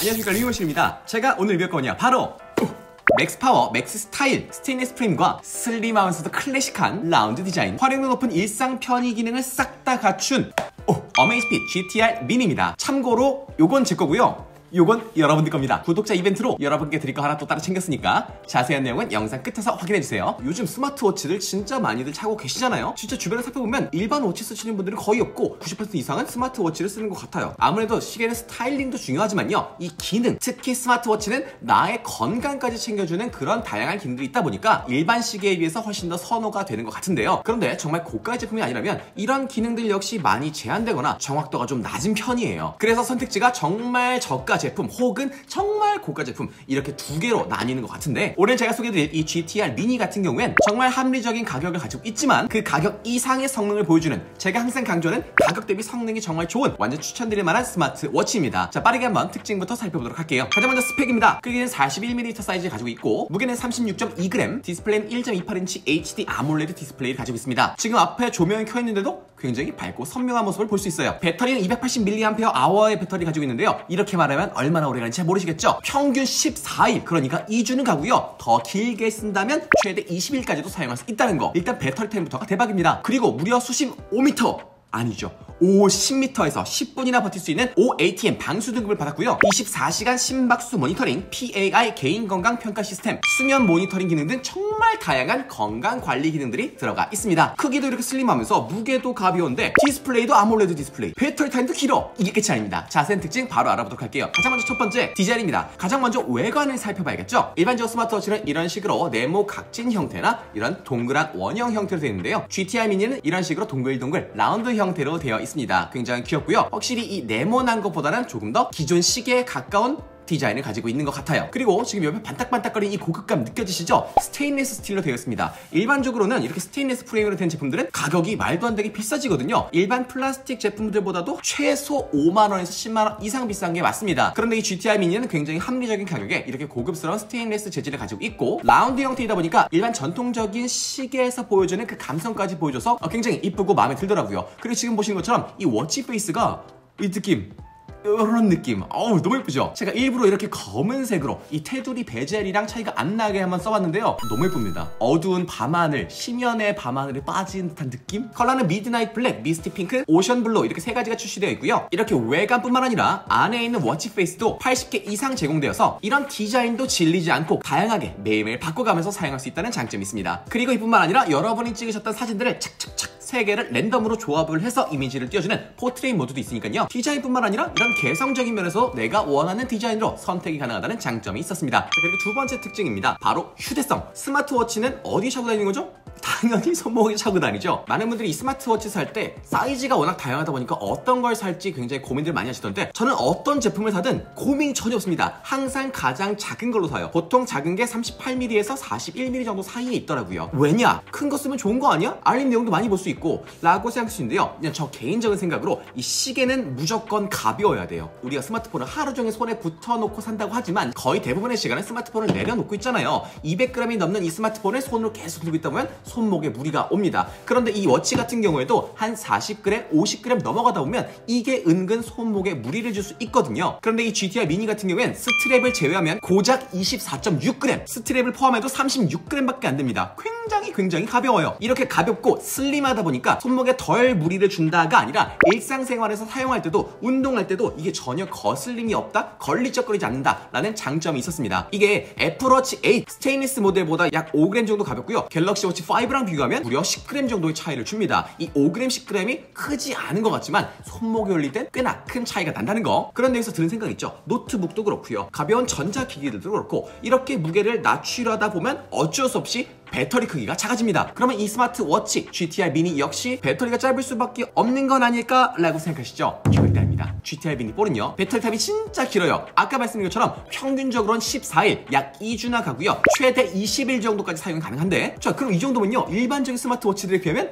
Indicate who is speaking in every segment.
Speaker 1: 안녕하십니까, 리모션입니다. 제가 오늘 리뷰할 거냐 바로 맥스 파워, 맥스 스타일, 스테인리스 프레임과 슬림하면서도 클래식한 라운드 디자인, 활용도 높은 일상 편의 기능을 싹 다 갖춘 어메이스핏 GTR 미니입니다. 참고로 요건 제 거고요, 요건 여러분들 겁니다. 구독자 이벤트로 여러분께 드릴 거 하나 또 따로 챙겼으니까 자세한 내용은 영상 끝에서 확인해주세요. 요즘 스마트워치들 진짜 많이들 차고 계시잖아요. 진짜 주변에 살펴보면 일반 워치 쓰시는 분들은 거의 없고 90% 이상은 스마트워치를 쓰는 것 같아요. 아무래도 시계는 스타일링도 중요하지만요, 이 기능, 특히 스마트워치는 나의 건강까지 챙겨주는 그런 다양한 기능들이 있다 보니까 일반 시계에 비해서 훨씬 더 선호가 되는 것 같은데요. 그런데 정말 고가의 제품이 아니라면 이런 기능들 역시 많이 제한되거나 정확도가 좀 낮은 편이에요. 그래서 선택지가 정말 저가 제품 혹은 정말 고가 제품, 이렇게 두 개로 나뉘는 것 같은데, 오늘 제가 소개해드릴 이 GTR 미니 같은 경우엔 정말 합리적인 가격을 가지고 있지만 그 가격 이상의 성능을 보여주는, 제가 항상 강조하는 가격 대비 성능이 정말 좋은, 완전 추천드릴 만한 스마트워치입니다. 자, 빠르게 한번 특징부터 살펴보도록 할게요. 가장 먼저 스펙입니다. 크기는 41mm 사이즈를 가지고 있고 무게는 36.2g, 디스플레이는 1.28인치 HD 아몰레드 디스플레이를 가지고 있습니다. 지금 앞에 조명이 켜있는데도 굉장히 밝고 선명한 모습을 볼 수 있어요. 배터리는 280mAh의 배터리 가지고 있는데요, 이렇게 말하면 얼마나 오래 가는지 잘 모르시겠죠? 평균 14일, 그러니까 2주는 가고요, 더 길게 쓴다면 최대 20일까지도 사용할 수 있다는 거, 일단 배터리 타임부터가 대박입니다. 그리고 무려 수심 5m, 아니죠, 50m에서 10분이나 버틸 수 있는 OATM 방수 등급을 받았고요. 24시간 심박수 모니터링, PAI 개인건강 평가 시스템, 수면 모니터링 기능 등 정말 다양한 건강관리 기능들이 들어가 있습니다. 크기도 이렇게 슬림하면서 무게도 가벼운데 디스플레이도 아몰레드 디스플레이, 배터리 타임도 길어. 이게 끝이 아닙니다. 자세한 특징 바로 알아보도록 할게요. 가장 먼저 첫 번째, 디자인입니다. 가장 먼저 외관을 살펴봐야겠죠? 일반적으로 스마트워치는 이런 식으로 네모 각진 형태나 이런 동그란 원형 형태로 되어 있는데요, GTR 미니는 이런 식으로 동글동글 라운드 형태로 되어 있습니다. 굉장히 귀엽고요. 확실히 이 네모난 것보다는 조금 더 기존 시계에 가까운 디자인을 가지고 있는 것 같아요. 그리고 지금 옆에 반딱반딱거리는 이 고급감 느껴지시죠? 스테인리스 스틸로 되어 있습니다. 일반적으로는 이렇게 스테인리스 프레임으로 된 제품들은 가격이 말도 안 되게 비싸지거든요. 일반 플라스틱 제품들보다도 최소 5만원에서 10만원 이상 비싼 게 맞습니다. 그런데 이 GTR 미니는 굉장히 합리적인 가격에 이렇게 고급스러운 스테인리스 재질을 가지고 있고, 라운드 형태이다 보니까 일반 전통적인 시계에서 보여주는 그 감성까지 보여줘서 굉장히 이쁘고 마음에 들더라고요. 그리고 지금 보시는 것처럼 이 워치 페이스가 이 느낌, 이런 느낌, 너무 예쁘죠? 제가 일부러 이렇게 검은색으로 이 테두리 베젤이랑 차이가 안 나게 한번 써봤는데요, 너무 예쁩니다. 어두운 밤하늘, 심연의 밤하늘에 빠진 듯한 느낌? 컬러는 미드나잇 블랙, 미스티 핑크, 오션 블루, 이렇게 세 가지가 출시되어 있고요. 이렇게 외관뿐만 아니라 안에 있는 워치 페이스도 80개 이상 제공되어서 이런 디자인도 질리지 않고 다양하게 매일매일 바꿔가면서 사용할 수 있다는 장점이 있습니다. 그리고 이뿐만 아니라 여러분이 찍으셨던 사진들을 착착착 3개를 랜덤으로 조합을 해서 이미지를 띄워주는 포트레이트 모드도 있으니까요, 디자인뿐만 아니라 이런 개성적인 면에서 내가 원하는 디자인으로 선택이 가능하다는 장점이 있었습니다. 자, 그리고 두 번째 특징입니다. 바로 휴대성. 스마트워치는 어디 차고 다니는 거죠? 당연히 손목에 차고 다니죠. 많은 분들이 이 스마트워치 살 때 사이즈가 워낙 다양하다 보니까 어떤 걸 살지 굉장히 고민들 많이 하시던데, 저는 어떤 제품을 사든 고민이 전혀 없습니다. 항상 가장 작은 걸로 사요. 보통 작은 게 38mm에서 41mm 정도 사이에 있더라고요. 왜냐? 큰 거 쓰면 좋은 거 아니야? 알림 내용도 많이 볼 수 있고 라고 생각할 수 있는데요, 그냥 저 개인적인 생각으로 이 시계는 무조건 가벼워야 돼요. 우리가 스마트폰을 하루 종일 손에 붙여놓고 산다고 하지만 거의 대부분의 시간은 스마트폰을 내려놓고 있잖아요. 200g이 넘는 이 스마트폰을 손으로 계속 들고 있다 보면 손목에 무리가 옵니다. 그런데 이 워치 같은 경우에도 한 40g, 50g 넘어가다 보면 이게 은근 손목에 무리를 줄 수 있거든요. 그런데 이 GTR 미니 같은 경우엔 스트랩을 제외하면 고작 24.6g, 스트랩을 포함해도 36g밖에 안 됩니다. 굉장히 가벼워요. 이렇게 가볍고 슬림하다 보니까 손목에 덜 무리를 준다가 아니라 일상생활에서 사용할 때도, 운동할 때도 이게 전혀 거슬림이 없다, 걸리적거리지 않는다 라는 장점이 있었습니다. 이게 애플워치 8 스테인리스 모델보다 약 5g 정도 가볍고요, 갤럭시 워치 5랑 비교하면 무려 10g 정도의 차이를 줍니다. 이 5g, 10g이 크지 않은 것 같지만 손목에 올릴 땐 꽤나 큰 차이가 난다는 거. 그런데 여기서 드는 생각 있죠? 노트북도 그렇고요, 가벼운 전자기기들도 그렇고 이렇게 무게를 낮추려다 보면 어쩔 수 없이 배터리 크기가 작아집니다. 그러면 이 스마트워치 GTR 미니 역시 배터리가 짧을 수밖에 없는 건 아닐까 라고 생각하시죠? 절대 아닙니다. GTR 미니 4는요, 배터리 타임이 진짜 길어요. 아까 말씀드린 것처럼 평균적으로는 14일, 약 2주나 가고요, 최대 20일 정도까지 사용이 가능한데, 자, 그럼 이 정도면요 일반적인 스마트워치들에 비하면 거의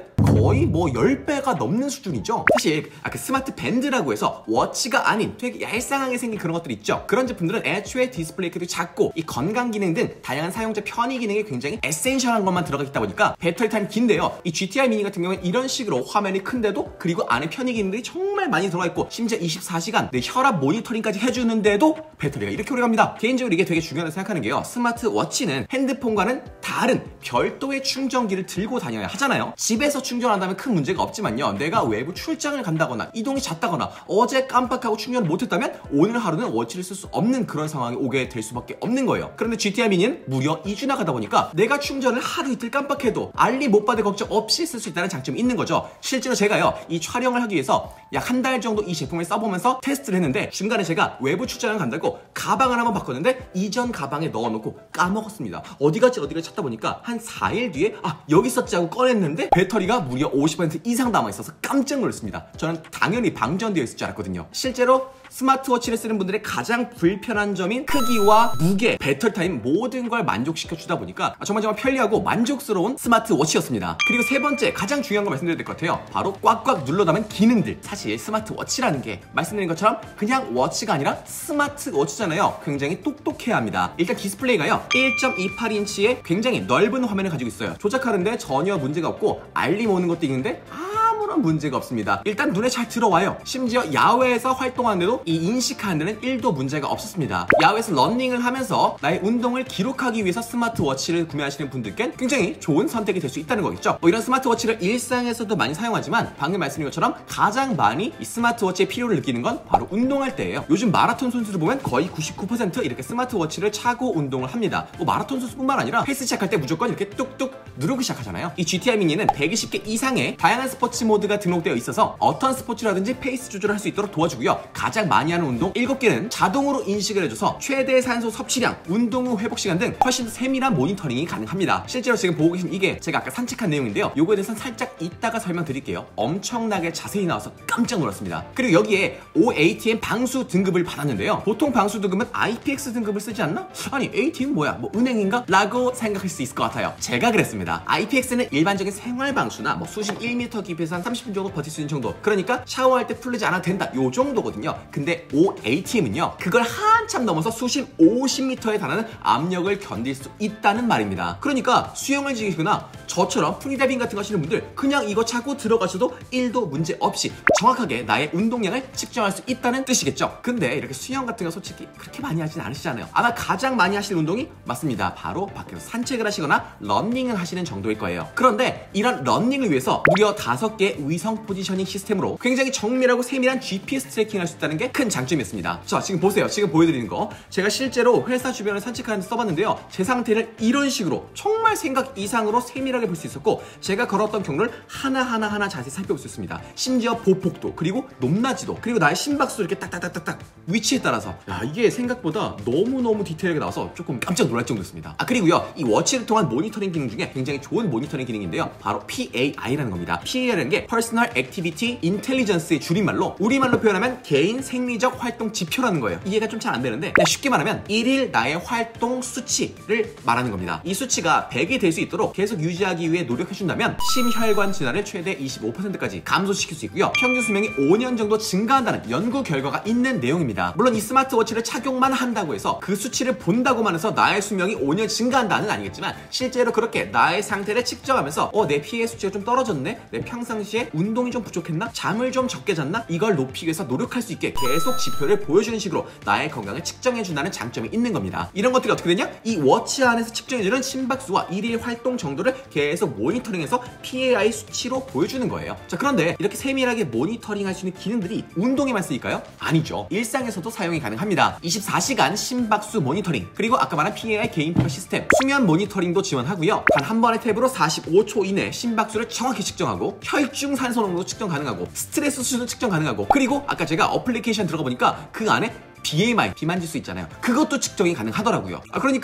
Speaker 1: 거의 뭐 10배가 넘는 수준이죠. 사실 그 스마트 밴드라고 해서 워치가 아닌 되게 얄쌍하게 생긴 그런 것들 있죠. 그런 제품들은 애초에 디스플레이 크기도 작고 이 건강 기능 등 다양한 사용자 편의 기능이 굉장히 에센셜한 것만 들어가 있다 보니까 배터리 타임이 긴데요. 이 GTI 미니 같은 경우는 이런 식으로 화면이 큰데도 그리고 안에 편의 기능들이 정말 많이 들어가 있고 심지어 24시간 내 혈압 모니터링까지 해주는데도 배터리가 이렇게 오래 갑니다. 개인적으로 이게 되게 중요하다고 생각하는 게요. 스마트워치는 핸드폰과는 다른 별도의 충전기를 들고 다녀야 하잖아요. 집에서 충전한다면 큰 문제가 없지만요. 내가 외부 출장을 간다거나 이동이 잦다거나 어제 깜빡하고 충전을 못했다면 오늘 하루는 워치를 쓸 수 없는 그런 상황이 오게 될 수밖에 없는 거예요. 그런데 GTI 미니는 무려 2주 나가다 보니까 내가 충전을 하루 이틀 깜빡해도 알림 못 받을 걱정 없이 쓸 수 있다는 장점이 있는 거죠. 실제로 제가요 이 촬영을 하기 위해서 약 한 달 정도 이 제품을 써보면서 테스트를 했는데 중간에 제가 외부 출장을 간다고 가방을 한번 바꿨는데 이전 가방에 넣어놓고 까먹었습니다. 어디 갔지 찾다 보니까 한 4일 뒤에 여기 있었지 하고 꺼냈는데 배터리가 무려 50% 이상 남아있어서 깜짝 놀랐습니다. 저는 당연히 방전되어 있을 줄 알았거든요. 실제로 스마트워치를 쓰는 분들의 가장 불편한 점인 크기와 무게, 배터리 타임 모든 걸 만족시켜 주다 보니까 정말 편리하고 만족스러운 스마트워치였습니다. 그리고 세 번째 가장 중요한 거 말씀드려야 될 것 같아요. 바로 꽉꽉 눌러 담은 기능들. 사실 스마트워치라는 게 말씀드린 것처럼 그냥 워치가 아니라 스마트워치잖아요. 굉장히 똑똑해야 합니다. 일단 디스플레이가요 1.28인치의 굉장히 넓은 화면을 가지고 있어요. 조작하는데 전혀 문제가 없고 알림 오는 것도 있는데 아무런 문제가 없습니다. 일단 눈에 잘 들어와요. 심지어 야외에서 활동하는데도 이 인식하는 데는 1도 문제가 없었습니다. 야외에서 러닝을 하면서 나의 운동을 기록하기 위해서 스마트워치를 구매하시는 분들께는 굉장히 좋은 선택이 될 수 있다는 거겠죠. 이런 스마트워치를 일상에서도 많이 사용하지만 방금 말씀드린 것처럼 가장 많이 이 스마트워치의 필요를 느끼는 건 바로 운동할 때예요. 요즘 마라톤 선수들 보면 거의 99% 이렇게 스마트워치를 차고 운동을 합니다. 마라톤 선수뿐만 아니라 헬스 시작할 때 무조건 이렇게 뚝뚝 누르고 시작하잖아요. 이 GTI 미니는 120개 이상의 다양한 스포츠 모드가 등록되어 있어서 어떤 스포츠라든지 페이스 조절을 할 수 있도록 도와주고요. 가장 많이 하는 운동 7개는 자동으로 인식을 해줘서 최대 산소 섭취량, 운동 후 회복 시간 등 훨씬 더 세밀한 모니터링이 가능합니다. 실제로 지금 보고 계신 이게 제가 아까 산책한 내용인데요. 요거에 대해서는 살짝 이따가 설명드릴게요. 엄청나게 자세히 나와서 깜짝 놀랐습니다. 그리고 여기에 OATM 방수 등급을 받았는데요. 보통 방수 등급은 IPX 등급을 쓰지 않나? 아니 ATM 뭐야? 은행인가? 라고 생각할 수 있을 것 같아요. 제가 그랬습니다. IPX는 일반적인 생활 방수나 수심 1m 깊이에서 한 30분 정도 버틸 수 있는 정도. 그러니까 샤워할 때 풀리지 않아도 된다. 요 정도거든요. 근데 OATM은요. 그걸 한참 넘어서 수심 50m에 달하는 압력을 견딜 수 있다는 말입니다. 그러니까 수영을 즐기거나 저처럼 프리다이빙 같은 거 하시는 분들 그냥 이거 차고 들어가셔도 1도 문제 없이 정확하게 나의 운동량을 측정할 수 있다는 뜻이겠죠. 근데 이렇게 수영 같은 거 솔직히 그렇게 많이 하진 않으시잖아요. 아마 가장 많이 하시는 운동이 맞습니다. 바로 밖에서 산책을 하시거나 러닝을 하시는 정도일 거예요. 그런데 이런 러닝을 위해서 무려 5개 위성 포지셔닝 시스템으로 굉장히 정밀하고 세밀한 GPS 트래킹을 할 수 있다는 게 큰 장점이었습니다. 자, 지금 보세요. 지금 보여드리는 거 제가 실제로 회사 주변을 산책하는데 써봤는데요. 제 상태를 이런 식으로 정말 생각 이상으로 세밀하게 볼 수 있었고 제가 걸었던 경로를 하나하나 자세히 살펴볼 수 있습니다. 심지어 보폭도 그리고 높낮이도 그리고 나의 심박수도 이렇게 딱딱딱딱 위치에 따라서 이게 생각보다 너무너무 디테일하게 나와서 조금 깜짝 놀랄 정도였습니다. 그리고요 이 워치를 통한 모니터링 기능 중에 굉장히 좋은 모니터링 기능인데요. 바로 PAI라는 겁니다. PAI라는 게 Personal Activity Intelligence의 줄임말로 우리말로 표현하면 개인 생리적 활동 지표라는 거예요. 이해가 좀 잘 안 되는데 그냥 쉽게 말하면 1일 나의 활동 수치를 말하는 겁니다. 이 수치가 100이 될 수 있도록 계속 유지하기 위해 노력해준다면 심혈관 질환을 최대 25%까지 감소시킬 수 있고요. 평균 수명이 5년 정도 증가한다는 연구 결과가 있는 내용입니다. 물론 이 스마트워치를 착용만 한다고 해서 그 수치를 본다고만 해서 나의 수명이 5년 증가한다는 아니겠지만 실제로 그렇게 나의 상태를 측정하면서 내 피해 수치가 좀 떨어졌네? 내 평상시에 운동이 좀 부족했나? 잠을 좀 적게 잤나? 이걸 높이기 위해서 노력할 수 있게 계속 지표를 보여주는 식으로 나의 건강을 측정해준다는 장점이 있는 겁니다. 이런 것들이 어떻게 되냐? 이 워치 안에서 측정해주는 심박수와 일일 활동 정도를 계속 모니터링해서 PAI 수치로 보여주는 거예요. 자, 그런데 이렇게 세밀하게 모니터링 할 수 있는 기능들이 운동에만 쓰일까요? 아니죠. 일상에서도 사용이 가능합니다. 24시간 심박수 모니터링, 그리고 아까 말한 PAI 개인 평가 시스템, 수면 모니터링도 지원하고요. 단 한 번의 탭으로 45초 이내 심박수를 정확히 측정하고 혈중 산소 농도도 측정 가능하고 스트레스 수준도 측정 가능하고 그리고 아까 제가 어플리케이션 들어가 보니까 그 안에 BMI, 비만 지수 있잖아요. 그것도 측정이 가능하더라고요. 그러니까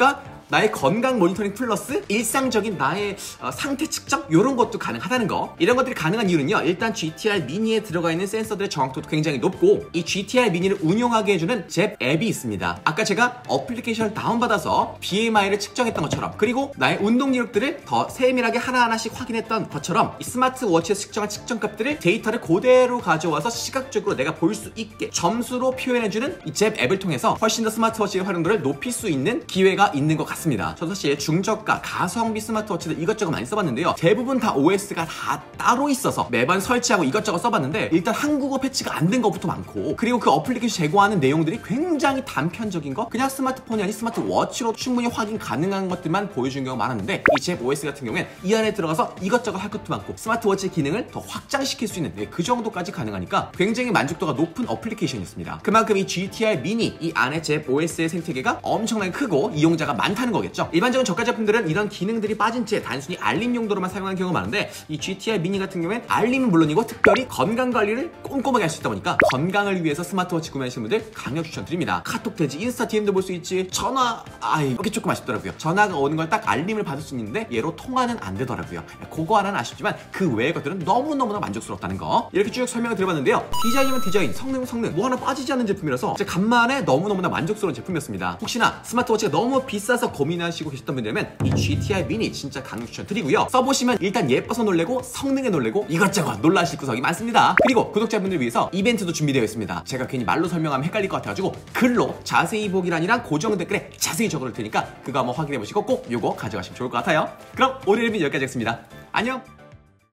Speaker 1: 나의 건강 모니터링 플러스 일상적인 나의 상태 측정 이런 것도 가능하다는 거. 이런 것들이 가능한 이유는요, 일단 GTR 미니에 들어가 있는 센서들의 정확도도 굉장히 높고 이 GTR 미니를 운용하게 해주는 잽 앱이 있습니다. 아까 제가 어플리케이션을 다운받아서 BMI를 측정했던 것처럼, 그리고 나의 운동 기록들을 더 세밀하게 하나하나씩 확인했던 것처럼 이 스마트워치에서 측정한 측정값들을 데이터를 그대로 가져와서 시각적으로 내가 볼 수 있게 점수로 표현해주는 이 잽 앱을 통해서 훨씬 더 스마트워치의 활용도를 높일 수 있는 기회가 있는 것 같습니다. 저도 사실 중저가 가성비 스마트워치들 이것저것 많이 써봤는데요, 대부분 다 OS가 다 따로 있어서 매번 설치하고 이것저것 써봤는데 일단 한국어 패치가 안 된 것부터 많고, 그리고 그 어플리케이션 제공하는 내용들이 굉장히 단편적인 거, 그냥 스마트폰이 아닌 스마트워치로 충분히 확인 가능한 것들만 보여주는 경우가 많았는데 이 잽 OS 같은 경우엔 이 안에 들어가서 이것저것 할 것도 많고 스마트워치 기능을 더 확장시킬 수 있는 그 정도까지 가능하니까 굉장히 만족도가 높은 어플리케이션이었습니다. 그만큼 이 GTR 미니 이 안에 잽 OS의 생태계가 엄청나게 크고 이용자가 많다는 거겠죠. 일반적인 저가 제품들은 이런 기능들이 빠진 채 단순히 알림 용도로만 사용하는 경우가 많은데 이 GTR 미니 같은 경우엔 알림은 물론이고 특별히 건강관리를 꼼꼼하게 할 수 있다 보니까 건강을 위해서 스마트워치 구매하시는 분들 강력 추천드립니다. 카톡 되지, 인스타 DM도 볼 수 있지, 전화, 이게 조금 아쉽더라고요. 전화가 오는 걸 딱 알림을 받을 수 있는데 얘로 통화는 안 되더라고요. 그거 하나는 아쉽지만 그 외의 것들은 너무너무나 만족스럽다는 거, 이렇게 쭉 설명을 드려봤는데요. 디자인이면 디자인, 성능 뭐 하나 빠지지 않는 제품이라서 진짜 간만에 너무너무나 만족스러운 제품이었습니다. 혹시나 스마트워치가 너무 비싸서 고민하시고 계셨던 분들이라면 이 GTR 미니 진짜 강력 추천드리고요. 써보시면 일단 예뻐서 놀래고 성능에 놀래고 이것저것 놀라실 구석이 많습니다. 그리고 구독자분들 위해서 이벤트도 준비되어 있습니다. 제가 괜히 말로 설명하면 헷갈릴 것 같아가지고 글로 자세히 보기란이랑 고정 댓글에 자세히 적어둘 테니까 그거 한번 확인해보시고 꼭 요거 가져가시면 좋을 것 같아요. 그럼 오늘 리뷰 여기까지 하겠습니다. 안녕!